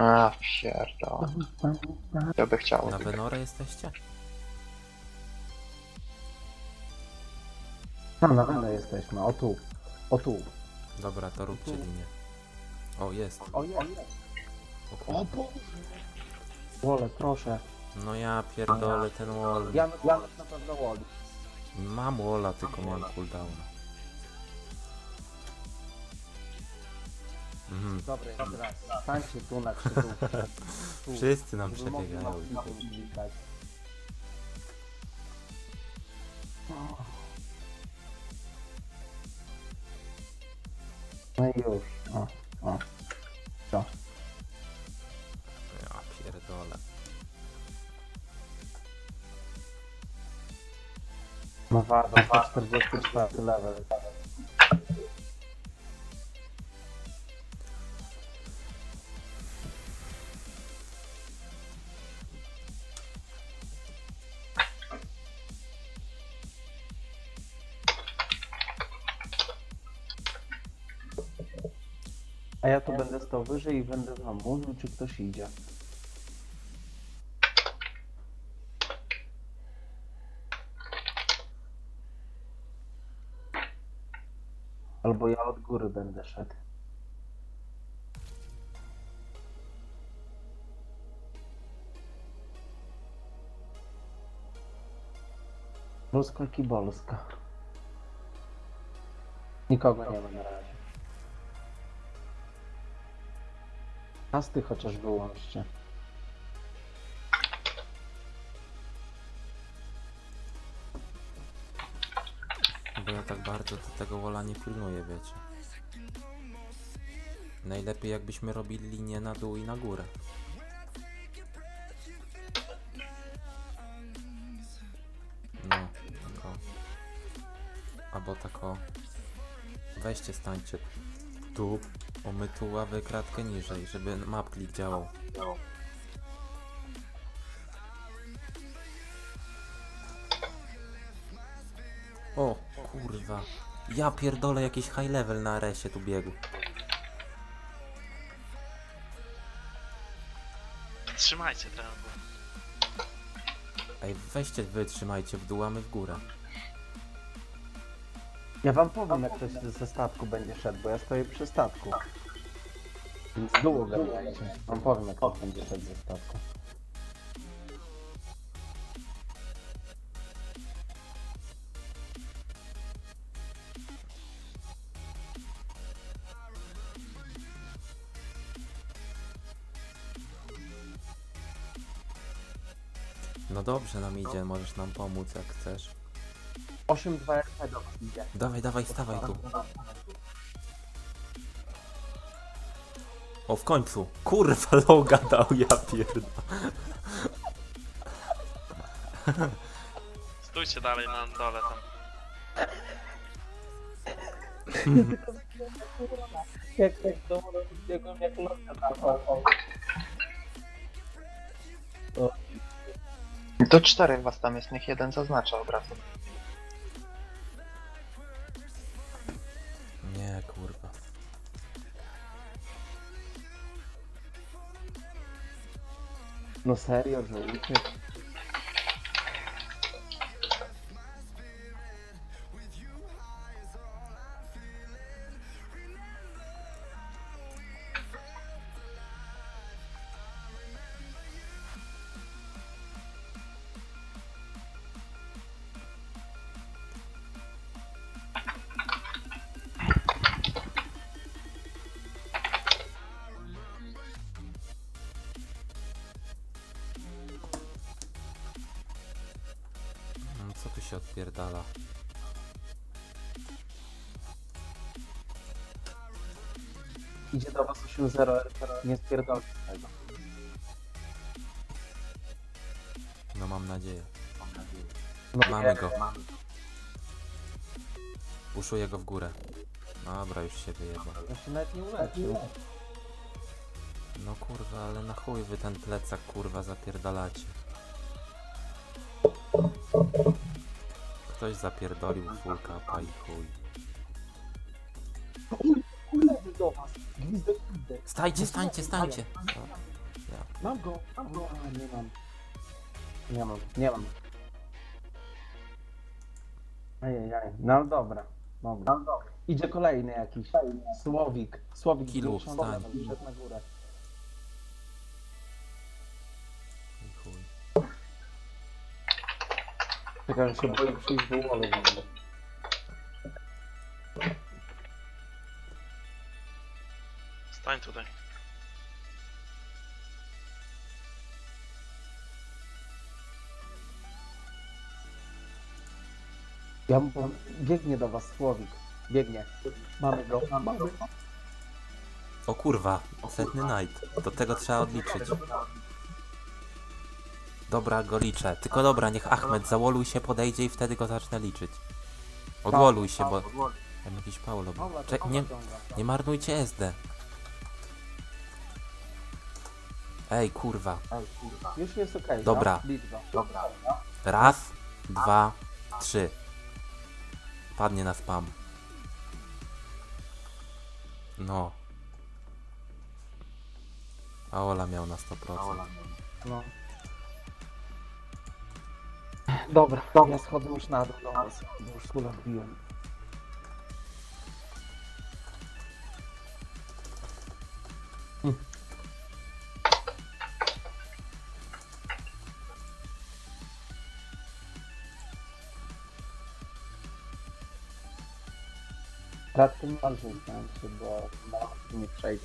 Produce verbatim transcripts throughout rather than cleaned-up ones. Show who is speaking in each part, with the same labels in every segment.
Speaker 1: A, pierdol. Ja by chciał.
Speaker 2: Na Venorę jesteście?
Speaker 3: No, na Wenę jesteśmy, o tu. O tu.
Speaker 2: Dobra, to róbcie linię. O, jest.
Speaker 3: O jest.
Speaker 2: O,
Speaker 3: O
Speaker 2: kur-
Speaker 3: Boże. Wolę, proszę.
Speaker 2: No ja pierdolę ten wall.
Speaker 3: Ja, ja na pewno wolę.
Speaker 2: Mam walla, tylko miałem cooldown. Mhm.
Speaker 3: Dobra, jeszcze raz. Stańcie tu na krzyżu. Tu.
Speaker 2: Wszyscy nam
Speaker 3: Żeby mogli
Speaker 2: przebiegają.
Speaker 3: na tym klikać. No i już. O, o. Co?
Speaker 2: Ja pierdolę.
Speaker 3: No wada, sto czterdziesty czwarty level. A ja tu będę stał wyżej i będę wam mówił, czy ktoś idzie. Albo ja od góry będę szedł. Ruska kibolska. Nikogo nie ma na razie. Pasty chociaż wyłączcie.
Speaker 2: Bo ja tak bardzo do tego walla nie pilnuję, wiecie. Najlepiej jakbyśmy robili linię na dół i na górę. No, tak o. Albo tak o. Weźcie, stańcie tu. O, my tu ławę kratkę niżej, żeby map click działał. O, kurwa. Ja pierdolę, jakiś high level na resie tu biegł.
Speaker 4: Trzymajcie trochę.
Speaker 2: Ej, weźcie, wytrzymajcie w dół, a my w górę.
Speaker 3: Ja wam powiem, jak ktoś ze statku będzie szedł, bo ja stoję przy statku. Więc z dół ogarniajcie. Wam powiem, jak ktoś będzie szedł ze statku.
Speaker 2: No dobrze nam idzie, możesz nam pomóc jak chcesz.
Speaker 3: osiem dwa R P do was idzie.
Speaker 2: Dawaj, dawaj, stawaj tu. O, w końcu. Kurwa, loga dał, ja pierdolę.
Speaker 4: Stójcie dalej na dole tam.
Speaker 3: Jak tak do biegłem jak lotka tam.
Speaker 1: Do czterech was tam jest, niech jeden zaznacza od razu.
Speaker 2: Nie, kurwa.
Speaker 3: No serio, że uciekł?
Speaker 2: No, co tu się odpierdala?
Speaker 3: Idzie do was osiem zero R P, nie spierdolcie tego.
Speaker 2: No mam nadzieję.
Speaker 3: No,
Speaker 2: Mamy
Speaker 3: nie,
Speaker 2: go. Puszuję go w górę. Dobra, już się wyjebał.
Speaker 3: Ja się nawet nie uleczył.
Speaker 2: No kurwa, ale na chuj wy ten plecak kurwa zapierdalacie. Ktoś zapierdolił full kapa i chuj.
Speaker 3: Uleży do was. Gwizdek, gwizdek.
Speaker 2: Stańcie, stańcie, stańcie! No.
Speaker 3: Mam go, mam go, a nie mam. Nie mam, nie mam. Ajajaj, no dobra, dobra. Idzie kolejny jakiś. Słowik. Słowik
Speaker 2: Kilu,
Speaker 3: dziewięćdziesiąt
Speaker 2: wstań.
Speaker 3: level, wszedł na górę.
Speaker 2: I chuj.
Speaker 3: Czekaj, on się boi przyjść do wolu w ogóle.
Speaker 4: Stań tutaj.
Speaker 3: Ja mu powiem, biegnie do was Słowik. Biegnie. Mamy go, mamy go.
Speaker 2: O kurwa, setny night. Do tego trzeba odliczyć. Dobra, go liczę. Tylko dobra, niech Ahmed zawoluj się, podejdzie i wtedy go zacznę liczyć. Odwoluj się, bo... Tam jakiś Paulo był.
Speaker 3: Dobra,
Speaker 2: Cze
Speaker 3: to
Speaker 2: nie,
Speaker 3: ciąga.
Speaker 2: nie marnujcie S D. Ej, kurwa.
Speaker 3: Już jest okej.
Speaker 2: Dobra.
Speaker 3: No, bit go. Dobra.
Speaker 2: Raz, dwa, trzy. Padnie na spam. No. A Ola miał na sto procent.
Speaker 3: No. Dobra, dobra. Ja schodzę już na dół do was, bo już skóra wbiłem. Hm. Radkę nie walczę, się, bo na nie przejdę.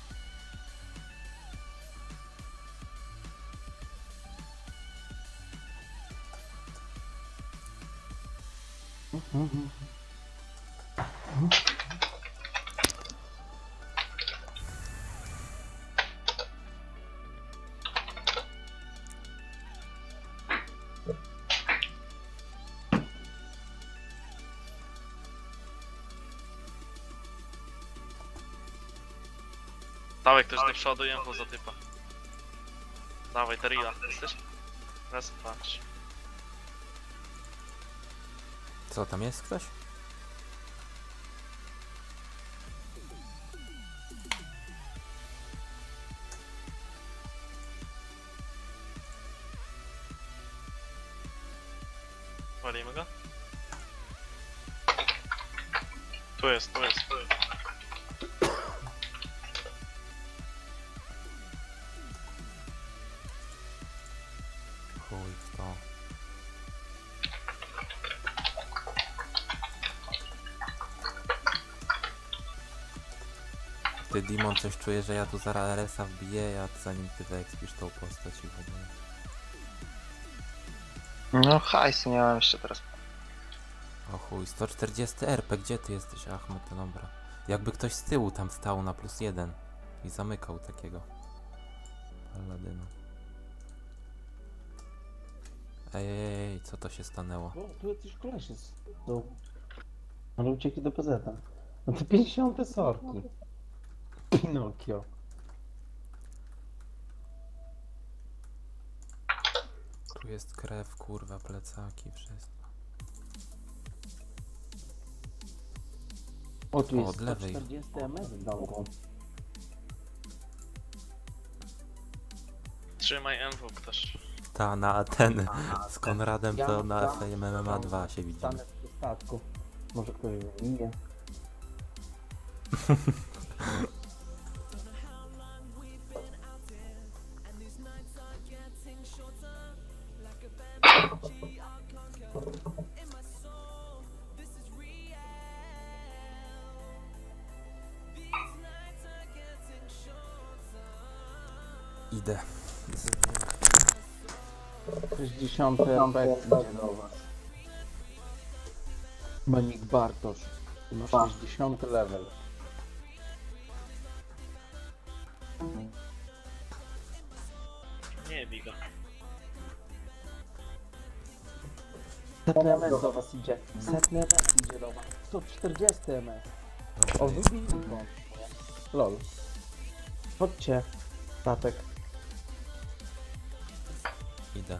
Speaker 4: Dawaj ktoś do przodu i info za typa. Dawaj, Terila, jesteś? Raz, dwa, trzy.
Speaker 2: Co, tam jest ktoś?
Speaker 4: Walimy go? Tu jest, tu jest, tu jest.
Speaker 2: Chuj w to. Ty, Dimon, coś czuję, że ja tu zaraz R S a wbiję, ja zanim ty wyekspisz tą postać i w ogóle.
Speaker 1: No hajsu nie mam jeszcze teraz.
Speaker 2: O chuj, sto czterdzieści R P, gdzie ty jesteś, Ahmed? To dobra. Jakby ktoś z tyłu tam stał na plus jeden i zamykał takiego Paladyna. Ej, ej, ej, co to się stanęło?
Speaker 3: O, tu jakiś koleś jest. Tu. Ale uciekli do P Z a. No to pięćdziesiąte sorki. Pinokio.
Speaker 2: Tu jest krew, kurwa, plecaki, wszystko.
Speaker 3: O, tu
Speaker 2: O,
Speaker 3: jest
Speaker 2: od lewej.
Speaker 3: sto czterdzieści M S w domku.
Speaker 4: Trzymaj M W też.
Speaker 2: Ta, na ten z Konradem
Speaker 3: Ja
Speaker 2: to
Speaker 3: mam
Speaker 2: na
Speaker 3: tam-
Speaker 2: F M M A dwa się widzimy.
Speaker 3: Stanę przy statku. Może ktoś wyminie.
Speaker 2: Idę.
Speaker 3: sześćdziesiąty R P idzie do was. Manik Bartosz. Tu ma sześćdziesiąty level.
Speaker 4: Nie bij go.
Speaker 3: Setny M S do was idzie. Setny M S idzie do was. sto czterdzieści M S. O, wybili go. Lol. Chodźcie. Statek.
Speaker 2: Idę.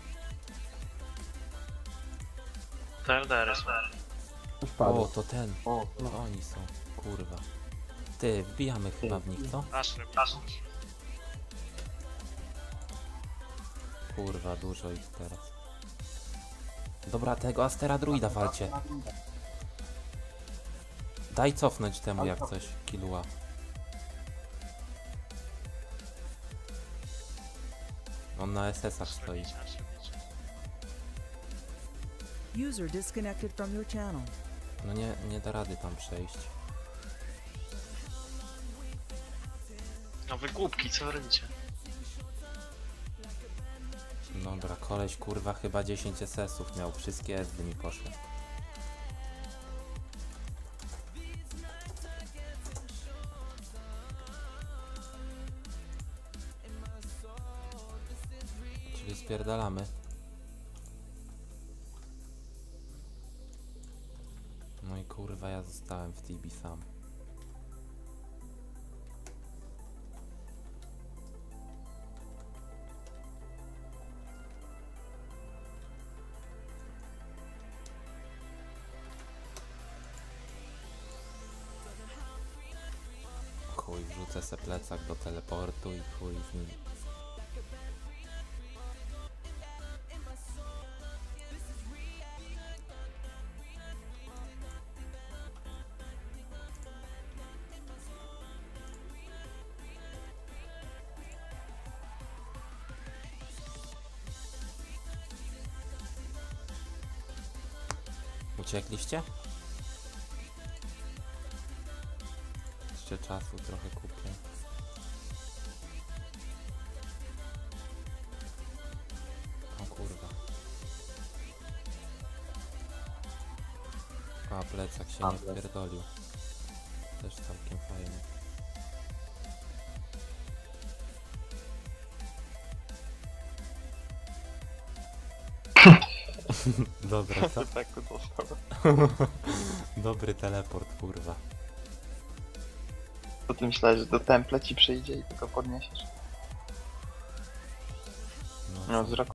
Speaker 4: To L D R są.
Speaker 3: Już
Speaker 2: O,
Speaker 3: padł.
Speaker 2: to ten. O, to oni są. Kurwa. Ty, wbijamy chyba w nich, co?
Speaker 4: Ashley, Ashley.
Speaker 2: kurwa, dużo ich teraz. Dobra, tego Astera druida walcie. Daj cofnąć temu jak coś, Killua. On na S S-ach stoi.
Speaker 5: User disconnected from your channel.
Speaker 2: No nie, nie da rady tam przejść.
Speaker 4: No wy głupki, co wy robicie?
Speaker 2: Dobra, koleś kurwa chyba dziesięć S S-ów miał, wszystkie S-y mi poszły. Czyli spierdalamy. No i kurwa ja zostałem w Tibi sam. Chuj, wrzucę se plecak do teleportu i chuj z nim. Uciekliście? Jeszcze czasu trochę kupię. O kurwa. A plecak się nie wpierdolił. Też całkiem fajnie. Dobra, co?
Speaker 1: Tak to dostał.
Speaker 2: Dobry teleport, kurwa.
Speaker 1: To ty myślałeś, że do temple ci przyjdzie i tylko podniesiesz.
Speaker 2: No,
Speaker 1: No,
Speaker 2: co?
Speaker 1: wzrok